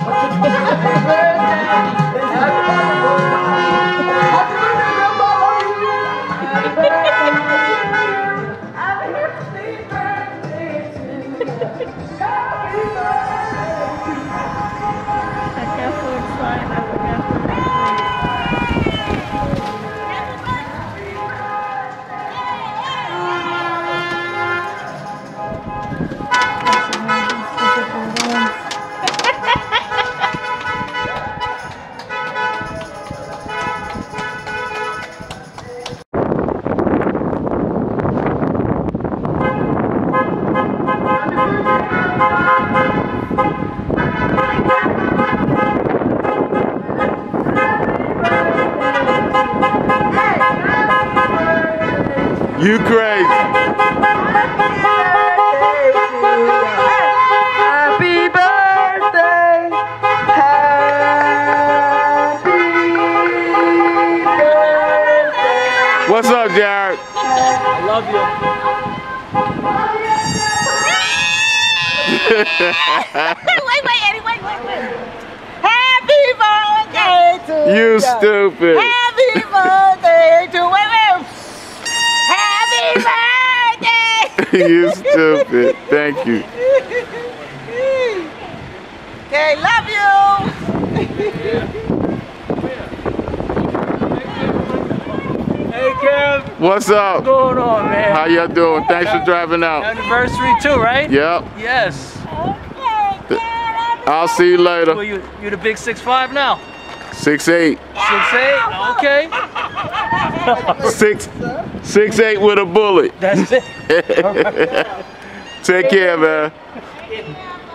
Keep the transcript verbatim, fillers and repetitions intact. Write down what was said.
You crazy. Happy birthday. Happy birthday. What's up, Jared? I love you. Wait, wait, Eddie, wait, wait, wait. Happy birthday to you. You stupid. Happy birthday to wait, wait. Happy birthday. You stupid. Thank you. Okay, love you. Hey, Kev. What's up? What's going on, man? How y'all doing? Thanks for driving out. Anniversary too, right? Yep. Yes. I'll see you later. Well, you, you're the big six five now? Six eight. six eight? Okay. Six, six eight with a bullet. That's it. Take care, man.